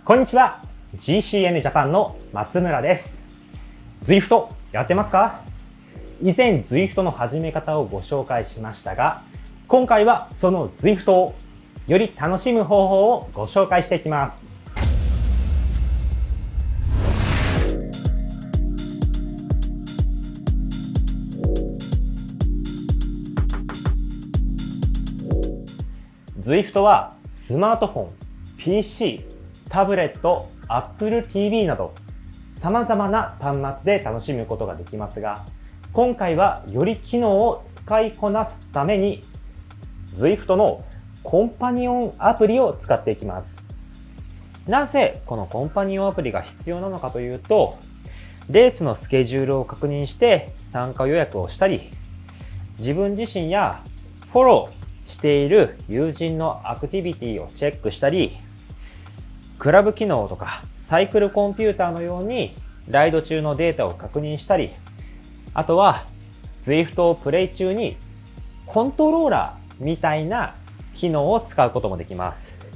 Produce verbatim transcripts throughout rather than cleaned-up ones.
こんにちは。ジーシーエヌ ジャパンの松村です。Zwift やってますか？以前 Zwift の始め方をご紹介しましたが、今回はその Zwift をより楽しむ方法をご紹介していきます。Zwift はスマートフォン、ピーシー、タブレット、Apple ティーブイ など様々な端末で楽しむことができますが、今回はより機能を使いこなすために Zwift のコンパニオンアプリを使っていきます。なぜこのコンパニオンアプリが必要なのかというと、レースのスケジュールを確認して参加予約をしたり、自分自身やフォローしている友人のアクティビティをチェックしたり、クラブ機能とかサイクルコンピューターのようにライド中のデータを確認したり、あとは Zwift をプレイ中にコントローラーみたいな機能を使うこともできます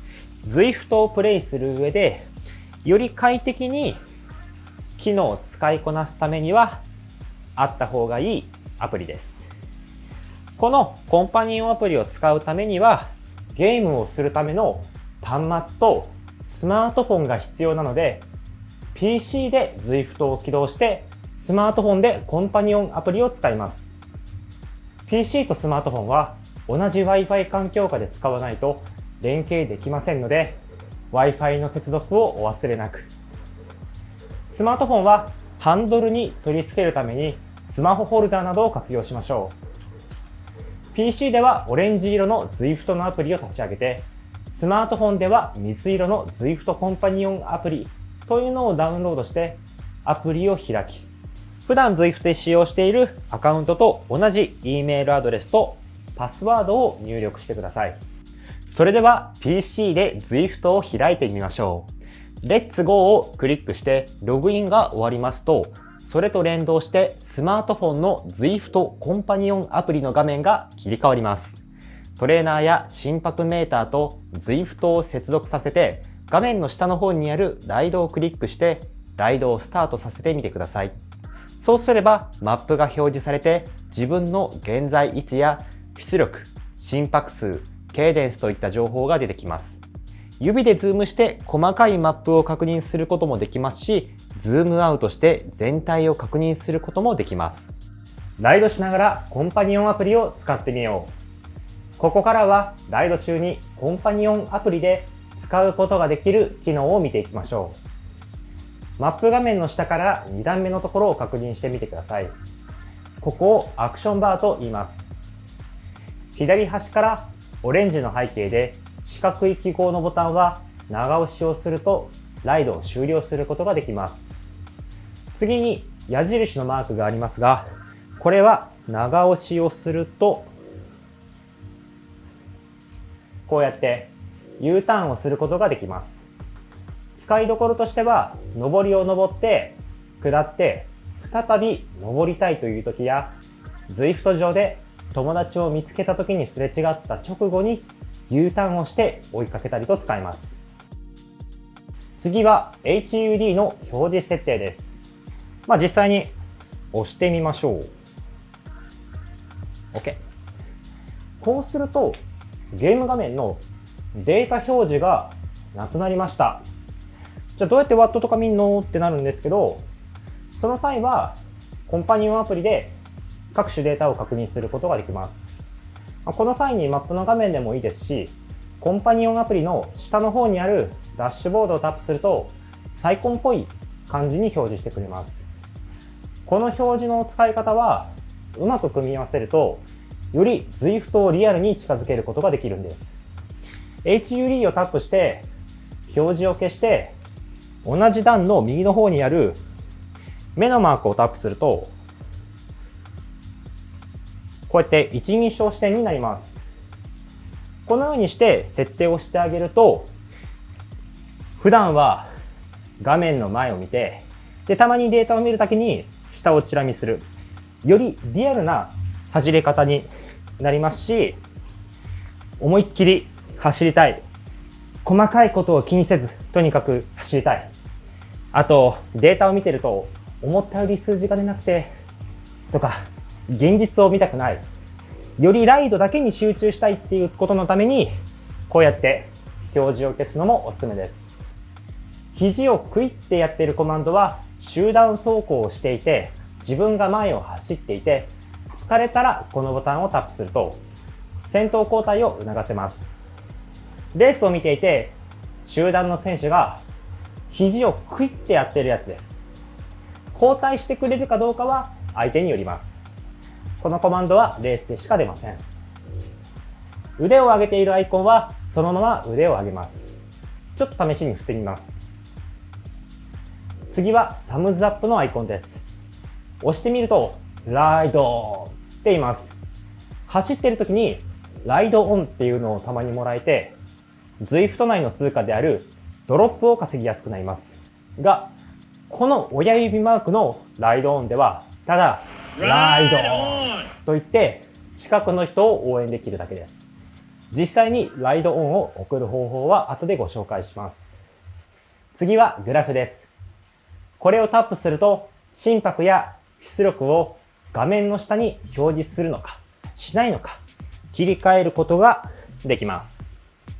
。Zwift をプレイする上でより快適に機能を使いこなすためにはあった方がいいアプリです。このコンパニオンアプリを使うためにはゲームをするための端末とスマートフォンが必要なので、 ピーシー で Zwift を起動してスマートフォンでコンパニオンアプリを使います。 ピーシー とスマートフォンは同じ Wi-Fi 環境下で使わないと連携できませんので、 Wi-Fi の接続をお忘れなく。スマートフォンはハンドルに取り付けるためにスマホホルダーなどを活用しましょう。 ピーシー ではオレンジ色の Zwift のアプリを立ち上げて、スマートフォンでは水色の Zwift コンパニオンアプリというのをダウンロードしてアプリを開き、普段 Zwift で使用しているアカウントと同じ E メールアドレスとパスワードを入力してください。それでは ピーシー で Zwift を開いてみましょう。レッツゴーをクリックしてログインが終わりますと、それと連動してスマートフォンの Zwift コンパニオンアプリの画面が切り替わります。トレーナーや心拍メーターと Zwift を接続させて、画面の下の方にあるライドをクリックしてライドをスタートさせてみてください。そうすればマップが表示されて、自分の現在位置や出力、心拍数、ケイデンスといった情報が出てきます。指でズームして細かいマップを確認することもできますし、ズームアウトして全体を確認することもできます。ライドしながらコンパニオンアプリを使ってみよう。ここからはライド中にコンパニオンアプリで使うことができる機能を見ていきましょう。マップ画面の下からに段目のところを確認してみてください。ここをアクションバーと言います。左端からオレンジの背景で四角い記号のボタンは長押しをするとライドを終了することができます。次に矢印のマークがありますが、これは長押しをするとこうやって U ターンをすることができます。使いどころとしては、上りを登って下って再び登りたいという時や、Zwift 上で友達を見つけた時にすれ違った直後に U ターンをして追いかけたりと使えます。次は エイチユーディー の表示設定です。まあ実際に押してみましょう。OK。こうするとゲーム画面のデータ表示がなくなりました。じゃあどうやってワットとか見んのってなるんですけど、その際はコンパニオンアプリで各種データを確認することができます。この際にマップの画面でもいいですし、コンパニオンアプリの下の方にあるダッシュボードをタップするとサイコンっぽい感じに表示してくれます。この表示の使い方はうまく組み合わせるとより Zwift をリアルに近づけることができるんです。エイチユーディー をタップして表示を消して、同じ段の右の方にある目のマークをタップすると、こうやって一人称視点になります。このようにして設定をしてあげると、普段は画面の前を見て、でたまにデータを見るときに下をチラ見する、よりリアルな走り方になりますし、思いっきり走りたい、 細かいことを気にせず、とにかく走りたい。あと、データを見てると、思ったより数字が出なくて、とか、現実を見たくない。よりライドだけに集中したいっていうことのために、こうやって表示を消すのもおすすめです。肘をクイッてやっているコマンドは、集団走行をしていて、自分が前を走っていて、疲れたらこのボタンをタップすると、先頭交代を促せます。レースを見ていて、集団の選手が肘をクイッてやってるやつです。交代してくれるかどうかは相手によります。このコマンドはレースでしか出ません。腕を上げているアイコンはそのまま腕を上げます。ちょっと試しに振ってみます。次はサムズアップのアイコンです。押してみると、ライドって言います。走っている時にライドオンっていうのをたまにもらえて、ズイフト 内の通貨であるドロップを稼ぎやすくなりますが、この親指マークのライドオンではただライドオンと言って近くの人を応援できるだけです。実際にライドオンを送る方法は後でご紹介します。次はグラフです。これをタップすると心拍や出力を画面の下に表示するのかしないのか切り替えることができます。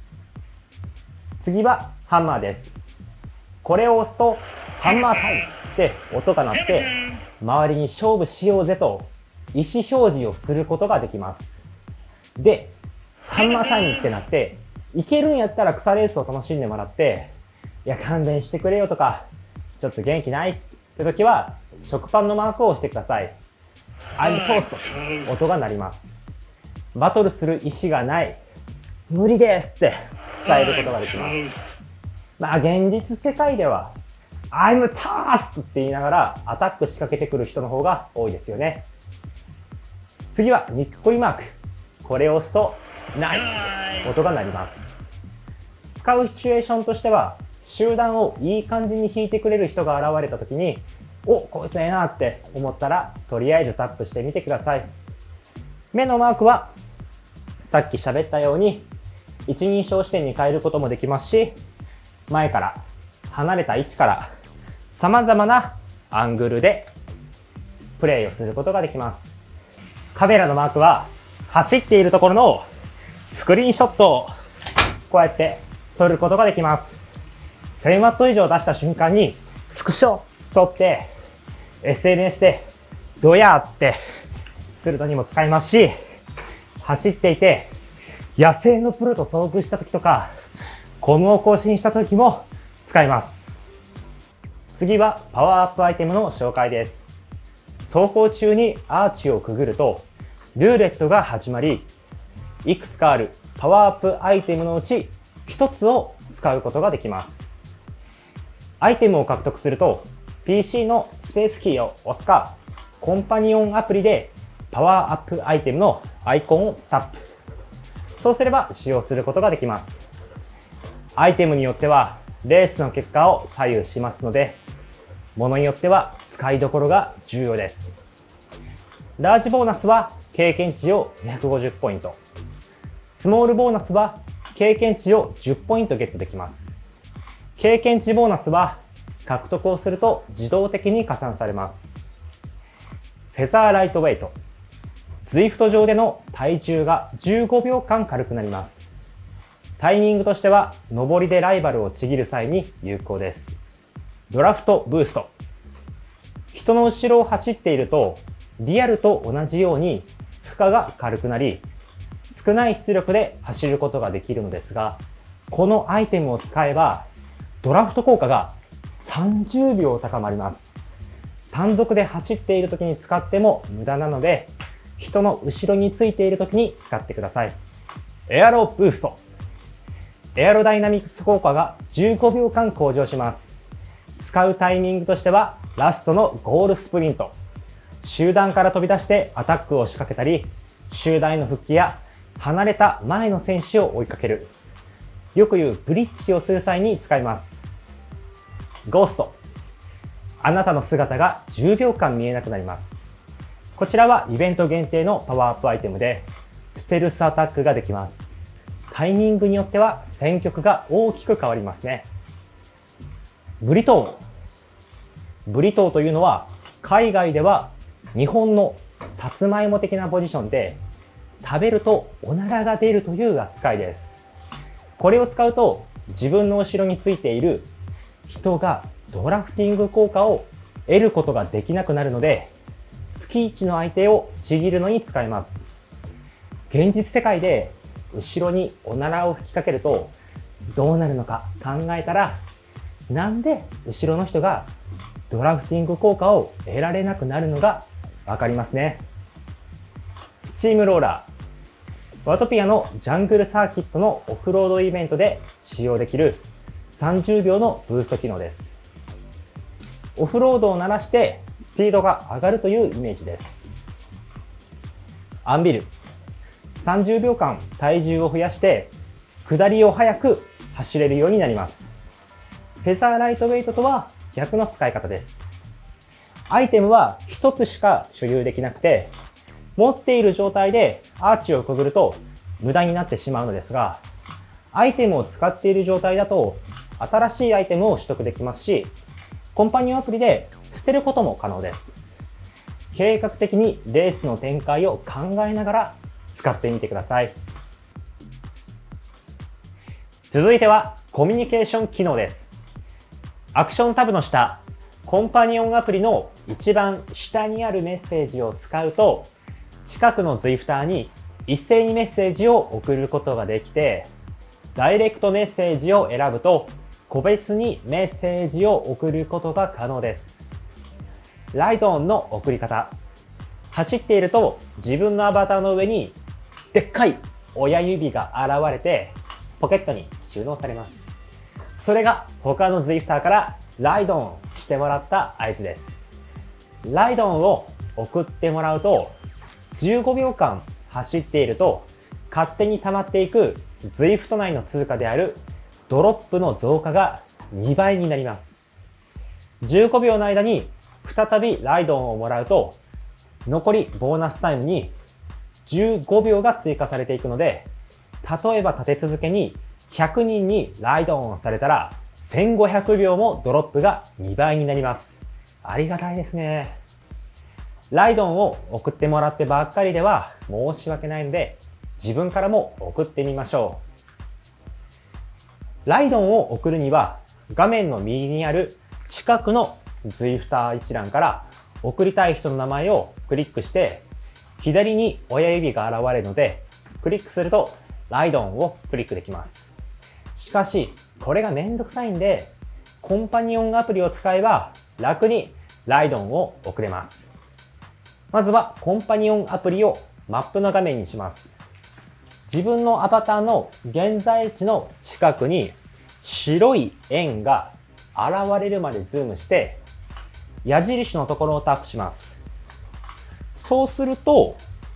次はハンマーです。これを押すとハンマータイムって音が鳴って周りに勝負しようぜと意思表示をすることができます。で、ハンマータイムってなっていけるんやったら草レースを楽しんでもらって、いや勘弁してくれよとかちょっと元気ないっすって時は食パンのマークを押してください。I'm toast と音が鳴ります。バトルする意思がない、無理ですって伝えることができます。まあ現実世界では I'm toast って言いながらアタック仕掛けてくる人の方が多いですよね。次はにっこりマーク。これを押すとナイスって音が鳴ります。使うシチュエーションとしては、集団をいい感じに引いてくれる人が現れた時に、お、こいつええなって思ったらとりあえずタップしてみてください。目のマークはさっき喋ったように一人称視点に変えることもできますし、前から離れた位置から様々なアングルでプレイをすることができます。カメラのマークは走っているところのスクリーンショットをこうやって撮ることができます。せんワット以上出した瞬間にスクショ撮って エスエヌエス でドヤーってするのにも使えますし、走っていて野生のプロと遭遇した時とかコムを更新した時も使えます。次はパワーアップアイテムの紹介です。走行中にアーチをくぐるとルーレットが始まり、いくつかあるパワーアップアイテムのうちひとつを使うことができます。アイテムを獲得すると ピーシー のスペースキーを押すか、コンパニオンアプリでパワーアップアイテムのアイコンをタップ。そうすれば使用することができます。アイテムによってはレースの結果を左右しますので、ものによっては使いどころが重要です。ラージボーナスは経験値をにひゃくごじゅうポイント。スモールボーナスは経験値をじゅっポイントゲットできます。経験値ボーナスは獲得をすると自動的に加算されます。フェザーライトウェイト。ズイフト上での体重がじゅうごびょうかん軽くなります。タイミングとしては上りでライバルをちぎる際に有効です。ドラフトブースト。人の後ろを走っているとリアルと同じように負荷が軽くなり、少ない出力で走ることができるのですが、このアイテムを使えばドラフト効果がさんじゅうびょう高まります。単独で走っている時に使っても無駄なので、人の後ろについている時に使ってください。エアロブースト。エアロダイナミクス効果がじゅうごびょうかん向上します。使うタイミングとしてはラストのゴールスプリント。集団から飛び出してアタックを仕掛けたり、集団への復帰や離れた前の選手を追いかける。よく言うブリッジをする際に使います。ゴースト。あなたの姿がじゅうびょうかん見えなくなります。こちらはイベント限定のパワーアップアイテムで、ステルスアタックができます。 タイミングによっては戦局が大きく変わりますね。ブリトー。ブリトーというのは海外では日本のさつまいも的なポジションで食べるとおならが出るという扱いです。これを使うと自分の後ろについている人がドラフティング効果を得ることができなくなるので、月いちの相手をちぎるのに使えます。現実世界で後ろにおならを吹きかけるとどうなるのか考えたら、なんで後ろの人がドラフティング効果を得られなくなるのがわかりますね。スチームローラー。ワトピアのジャングルサーキットのオフロードイベントで使用できるさんじゅうびょうのブースト機能です。オフロードを鳴らしてスピードが上がるというイメージです。アンビル。さんじゅうびょうかん体重を増やして下りを速く走れるようになります。フェザーライトウェイトとは逆の使い方です。アイテムはひとつしか所有できなくて、持っている状態でアーチをくぐると無駄になってしまうのですが、アイテムを使っている状態だと新しいアイテムを取得できますし、コンパニオンアプリで捨てることも可能です。計画的にレースの展開を考えながら使ってみてください。続いてはコミュニケーション機能です。アクションタブの下、コンパニオンアプリの一番下にあるメッセージを使うと、近くの Zwifter に一斉にメッセージを送ることができて、ダイレクトメッセージを選ぶと個別にメッセージを送ることが可能です。ライドオンの送り方。走っていると自分のアバターの上にでっかい親指が現れてポケットに収納されます。それが他の Zwifter からライドオンしてもらった合図です。ライドオンを送ってもらうとじゅうごびょうかん走っていると勝手に溜まっていく Zwift 内の通貨であるドロップの増加がにばいになります。じゅうごびょうの間に再びライドオンをもらうと残りボーナスタイムにじゅうごびょうが追加されていくので、例えば立て続けにひゃくにんにライドオンされたらせんごひゃくびょうもドロップがにばいになります。ありがたいですね。ライドオンを送ってもらってばっかりでは申し訳ないので、自分からも送ってみましょう。ライドオンを送るには画面の右にある近くの Zwifter 一覧から送りたい人の名前をクリックして左に親指が現れるので、クリックするとライドオンをクリックできます。しかしこれがめんどくさいんで、コンパニオンアプリを使えば楽にライドオンを送れます。まずはコンパニオンアプリをマップの画面にします。自分のアバターの現在地の近くに白い円が現れるまでズームして矢印のところをタップします。そうすると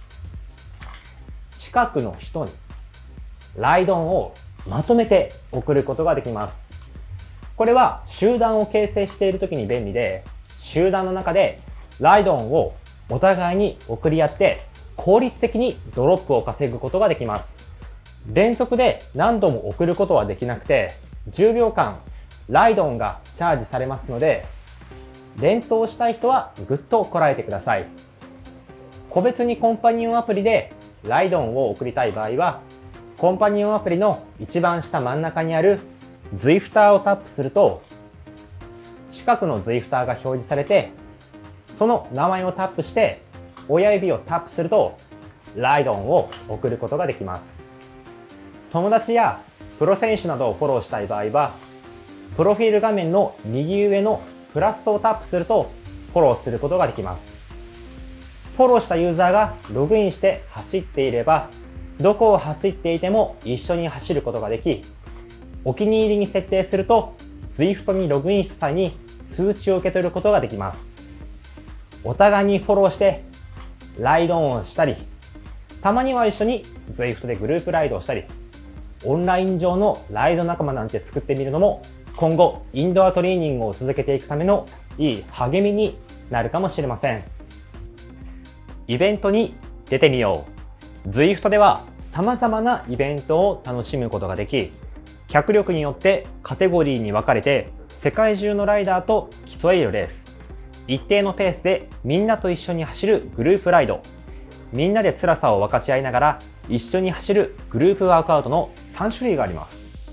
近くの人にライドオンをまとめて送ることができます。これは集団を形成している時に便利で、集団の中でライドオンをお互いに送り合って効率的にドロップを稼ぐことができます。連続で何度も送ることはできなくて、じゅうびょうかんライドオンがチャージされますので、連投したい人はぐっとこらえてください。個別にコンパニオンアプリでライドオンを送りたい場合は、コンパニオンアプリの一番下真ん中にある Zwifter をタップすると、近くの Zwifter が表示されて、その名前をタップして親指をタップするとライドオンを送ることができます。友達やプロ選手などをフォローしたい場合は、プロフィール画面の右上のプラスをタップするとフォローすることができます。フォローしたユーザーがログインして走っていれば、どこを走っていても一緒に走ることができ、お気に入りに設定すると Zwift にログインした際に通知を受け取ることができます。お互いにフォローしてライドオンをしたり、たまには一緒に Zwift でグループライドをしたり、オンライン上のライド仲間なんて作ってみるのも今後インドアトレーニングを続けていくためのいい励みになるかもしれません。イベントに出てみよう。Zwift では様々なイベントを楽しむことができ、脚力によってカテゴリーに分かれて世界中のライダーと競えるレース、一定のペースでみんなと一緒に走るグループライド、みんなで辛さを分かち合いながら一緒に走るグループワークアウトのさん種類があります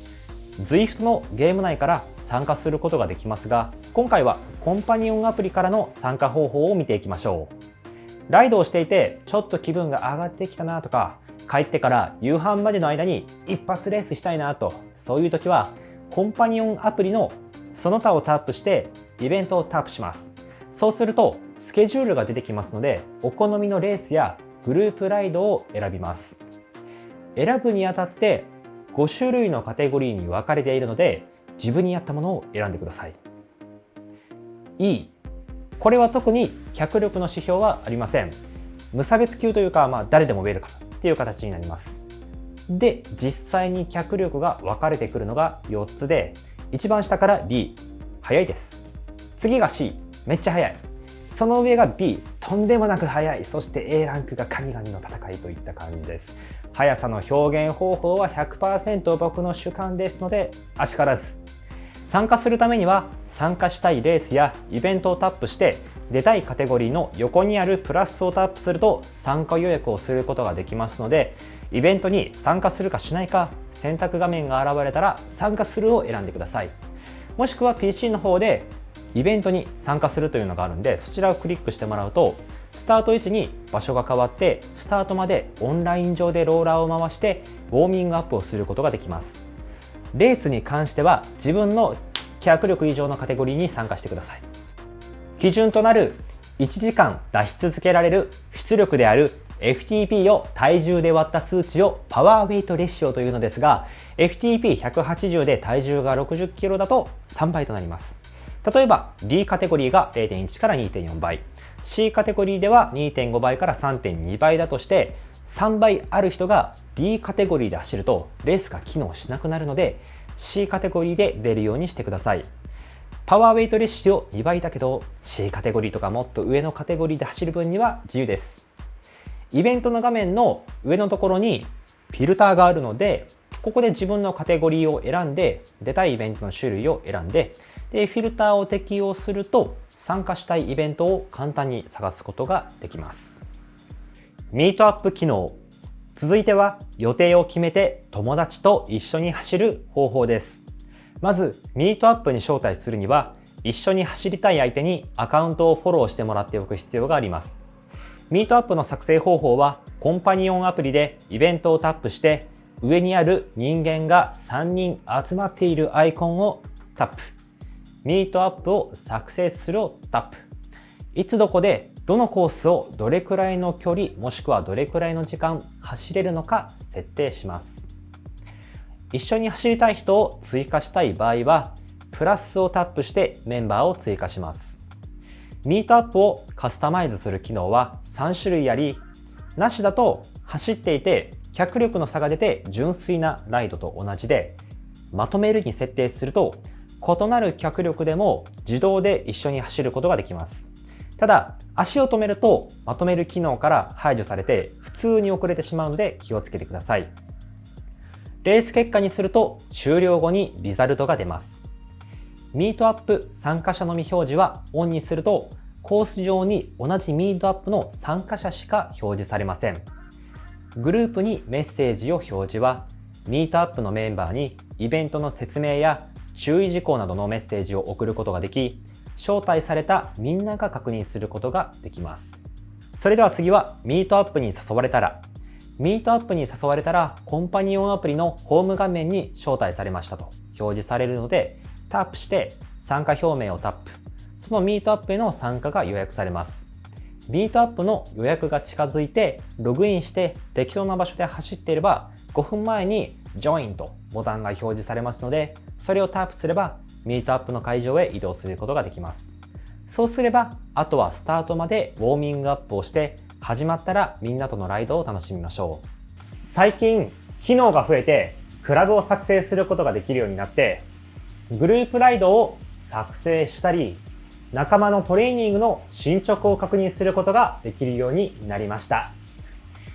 。Zwift のゲーム内から参加することができますが、今回はコンパニオンアプリからの参加方法を見ていきましょう。ライドをしていてちょっと気分が上がってきたなとか、帰ってから夕飯までの間に一発レースしたいなと、そういう時はコンパニオンアプリのその他をタップしてイベントをタップします。そうするとスケジュールが出てきますので、お好みのレースやグループライドを選びます。選ぶにあたってご種類のカテゴリーに分かれているので、自分に合ったものを選んでください。E、これは特に脚力の指標はありません。無差別級というか、まあ、誰でもウェルカムっていう形になります。で、実際に脚力が分かれてくるのがよっつで、一番下から D、速いです。次が C、めっちゃ速い。その上が B、とんでもなく速い。そして A ランクが神々の戦いといった感じです。速さの表現方法は ひゃくパーセント 僕の主観ですので、あしからず。参加するためには、参加したいレースやイベントをタップして、出たいカテゴリーの横にあるプラスをタップすると参加予約をすることができますので、イベントに参加するかしないか選択画面が現れたら参加するを選んでください。もしくは ピーシー の方でイベントに参加するというのがあるんで、そちらをクリックしてもらうと、スタート位置に場所が変わって、スタートまでオンライン上でローラーを回してウォーミングアップをすることができます。レースに関しては自分の脚力以上のカテゴリーに参加してください。基準となるいちじかん出し続けられる出力である エフティーピー を体重で割った数値をパワーウェイトレシオというのですが、 エフティーピーひゃくはちじゅう で体重がろくじゅっキロだとさんばいとなります。例えば D カテゴリーが れいてんいち から にてんよん 倍、 C カテゴリーでは にてんご 倍から さんてんに 倍だとして、さんばいある人が D カテゴリーで走るとレースが機能しなくなるので、 C カテゴリーで出るようにしてください。パワーウェイトレシオにばいだけど C カテゴリーとかもっと上のカテゴリーで走る分には自由です。イベントの画面の上のところにフィルターがあるので、ここで自分のカテゴリーを選んで、出たいイベントの種類を選んで、でフィルターを適用すると参加したいイベントを簡単に探すことができます。ミートアップ機能。続いては予定を決めて友達と一緒に走る方法です。まずミートアップに招待するには、一緒に走りたい相手にアカウントをフォローしてもらっておく必要があります。ミートアップの作成方法は、コンパニオンアプリでイベントをタップして、上にある人間がさんにん集まっているアイコンをタップ。ミートアップを作成するをタップ。いつどこでどのコースをどれくらいの距離もしくはどれくらいの時間走れるのか設定します。一緒に走りたい人を追加したい場合は、プラスをタップしてメンバーを追加します。ミートアップをカスタマイズする機能はさん種類あり、なしだと走っていて脚力の差が出て純粋なライドと同じで、まとめるに設定すると異なる脚力でも自動で一緒に走ることができます。ただ、足を止めるとまとめる機能から排除されて普通に遅れてしまうので気をつけてください。レース結果にすると終了後にリザルトが出ます。ミートアップ参加者のみ表示はオンにすると、コース上に同じミートアップの参加者しか表示されません。グループにメッセージを表示は、ミートアップのメンバーにイベントの説明や注意事項などのメッセージを送ることができ、招待されたみんなが確認することができます。それでは次はミートアップに誘われたら。ミートアップに誘われたら、コンパニオンアプリのホーム画面に招待されましたと表示されるので、タップして参加表明をタップ。そのミートアップへの参加が予約されます。ミートアップの予約が近づいて、ログインして適当な場所で走っていれば、ごふんまえに Join とボタンが表示されますので、それをタップすればミートアップの会場へ移動することができます。そうすれば、あとはスタートまでウォーミングアップをして、始まったらみんなとのライドを楽しみましょう。最近、機能が増えて、クラブを作成することができるようになって、グループライドを作成したり、仲間のトレーニングの進捗を確認することができるようになりました。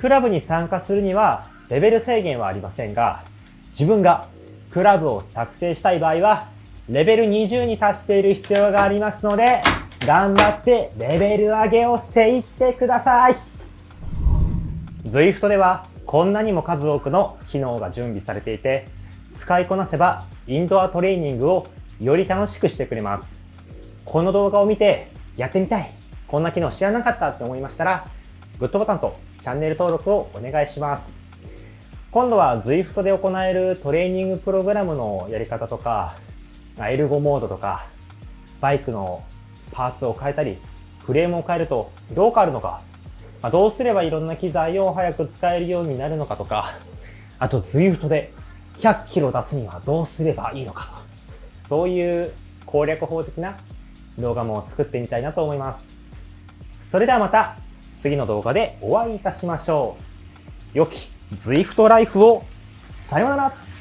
クラブに参加するにはレベル制限はありませんが、自分がクラブを作成したい場合はレベルにじゅうに達している必要がありますので、頑張ってレベル上げをしていってください。Zwift ではこんなにも数多くの機能が準備されていて、使いこなせばインドアトレーニングをより楽しくしてくれます。この動画を見てやってみたい、こんな機能知らなかったって思いましたら、グッドボタンとチャンネル登録をお願いします。今度は Zwift で行えるトレーニングプログラムのやり方とか、エルゴモードとか、バイクのパーツを変えたり、フレームを変えるとどう変わるのか、どうすればいろんな機材を早く使えるようになるのかとか、あと Zwift でひゃっキロ出すにはどうすればいいのかと、そういう攻略法的な動画も作ってみたいなと思います。それではまた次の動画でお会いいたしましょう。良き Zwift ライフを。さようなら。